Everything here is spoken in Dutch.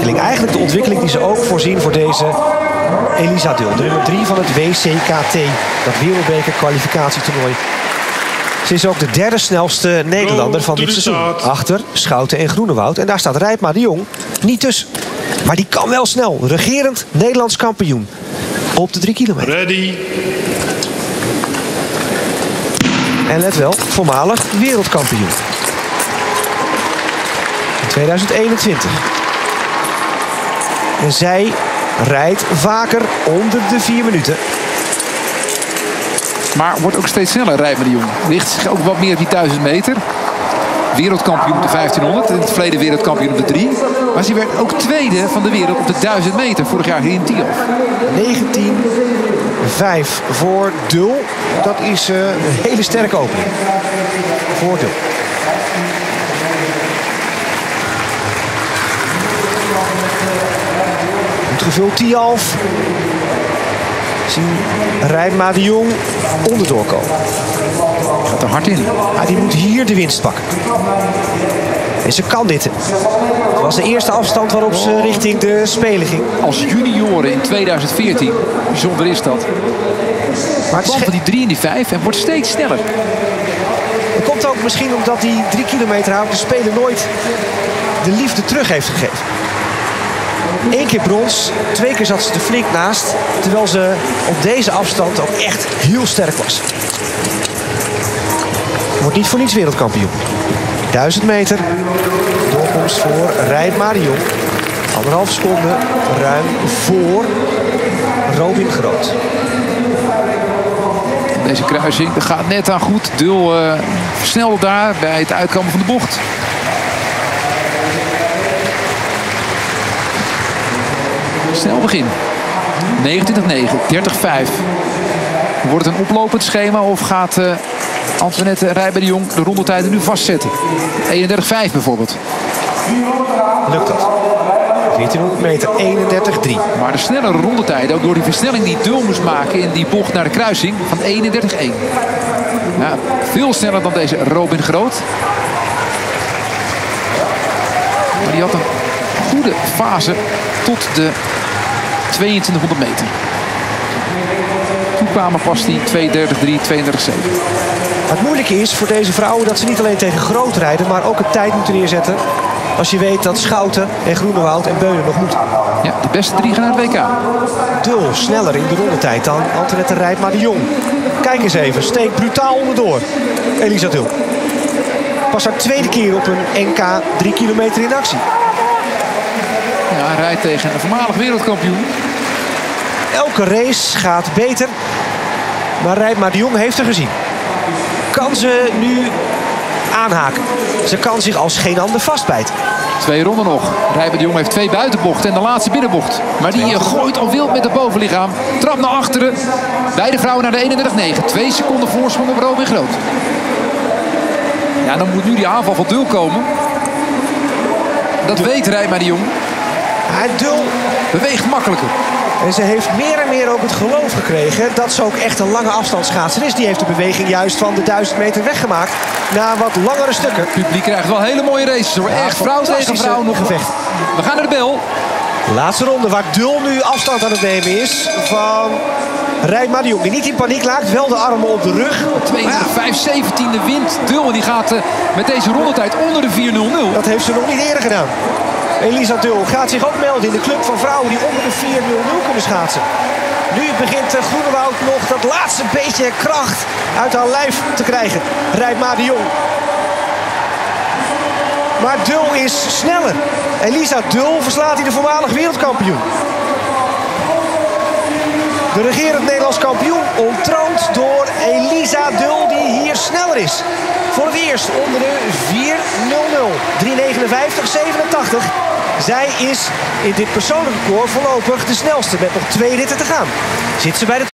ontwikkeling. Eigenlijk de ontwikkeling die ze ook voorzien voor deze Elisa Dul. De nummer 3 van het WCKT. Dat wereldbeker kwalificatietoernooi. Ze is ook de derde snelste Nederlander van dit seizoen. Achter Schouten en Groenewoud. En daar staat Rijpma de Jong niet tussen. Maar die kan wel snel. Regerend Nederlands kampioen. Op de 3 kilometer. Ready. En let wel, voormalig wereldkampioen. In 2021. En zij rijdt vaker onder de 4 minuten. Maar wordt ook steeds sneller, Rijpma de Jong. Richt zich ook wat meer op die 1000 meter. Wereldkampioen op de 1500. In het verleden wereldkampioen op de 3. Maar ze werd ook tweede van de wereld op de 1000 meter. Vorig jaar hier in Tialf. 19:05 voor Dul. Dat is een hele sterke opening. Voor Dul. Goed gevuld Tialf. Zien Rijpma de Jong onderdoor komen. Gaat er hard in. Ja, die moet hier de winst pakken. En ze kan dit. Het was de eerste afstand waarop ze richting de Spelen ging. Als junioren in 2014. Bijzonder is dat. Maar het van die 3 en die 5 en wordt steeds sneller. Dat komt ook misschien omdat die 3 kilometer houdt de Spelen nooit de liefde terug heeft gegeven. 1 keer brons, 2 keer zat ze er flink naast. Terwijl ze op deze afstand ook echt heel sterk was. Wordt niet voor niets wereldkampioen. 1000 meter. Doorkomst voor Rijpma de Jong. 1,5 seconde ruim voor Robin Groot. Deze kruising dat gaat net aan goed. Dul versnelde daar bij het uitkomen van de bocht. Snel begin. 29:09, 30:05. Wordt het een oplopend schema of gaat Antoinette Rijpma de Jong de rondetijden nu vastzetten? 31:05 bijvoorbeeld. Lukt dat? 1400 meter, 31:03. Maar de snelle rondetijden, ook door die versnelling die Dul moest maken in die bocht naar de kruising van 31:01. Ja, veel sneller dan deze Robin Groot. Maar die had een goede fase tot de 2200 meter. Toen kwamen pas die 32:03, 32:07. Het moeilijke is voor deze vrouwen dat ze niet alleen tegen Groot rijden, maar ook een tijd moeten neerzetten. Als je weet dat Schouten en Groenewoud en Beulen nog moeten. Ja, de beste 3 gaan naar het WK. Dul sneller in de rondetijd dan Antoinette Rijpma de Jong. Kijk eens even, steekt brutaal onderdoor. Elisa Dul. Pas haar tweede keer op een NK 3 kilometer in actie. Ja, hij rijdt tegen een voormalig wereldkampioen. Elke race gaat beter. Maar Rijpma de Jong heeft er gezien. Kan ze nu aanhaken? Ze kan zich als geen ander vastbijten. 2 ronden nog. Rijpma de Jong heeft 2 buitenbochten en de laatste binnenbocht. Maar die gooit al wild met het bovenlichaam. Trap naar achteren. Beide vrouwen naar de 31:09. 2 seconden voorsprong op Robin Groot. Ja, dan moet nu die aanval van Dul komen. Dat weet Rijpma de Jong. Dul beweegt makkelijker. En ze heeft meer en meer ook het geloof gekregen dat ze ook echt een lange afstandsschaatser is. Die heeft de beweging juist van de 1000 meter weggemaakt naar wat langere stukken. Het publiek krijgt wel hele mooie races hoor. Echt vrouw tegen vrouw nog gevecht. We gaan naar de bel. Laatste ronde waar Dul nu afstand aan het nemen is van Rijpma de Jong. Die niet in paniek laakt, wel de armen op de rug. 22:5/17 wint Dul en die gaat met deze rondetijd onder de 4:00. Dat heeft ze nog niet eerder gedaan. Elisa Dul gaat zich ook melden in de club van vrouwen die onder de 4:00 kunnen schaatsen. Nu begint Groenewoud nog dat laatste beetje kracht uit haar lijf te krijgen. Rijpma de Jong. Maar Dul is sneller. Elisa Dul verslaat hij de voormalig wereldkampioen. De regerend Nederlands kampioen ontroond door Elisa Dul die hier sneller is. Voor het eerst onder de 4:00. 3:59:87. Zij is in dit persoonlijke record voorlopig de snelste met nog 2 ritten te gaan. Zit ze bij de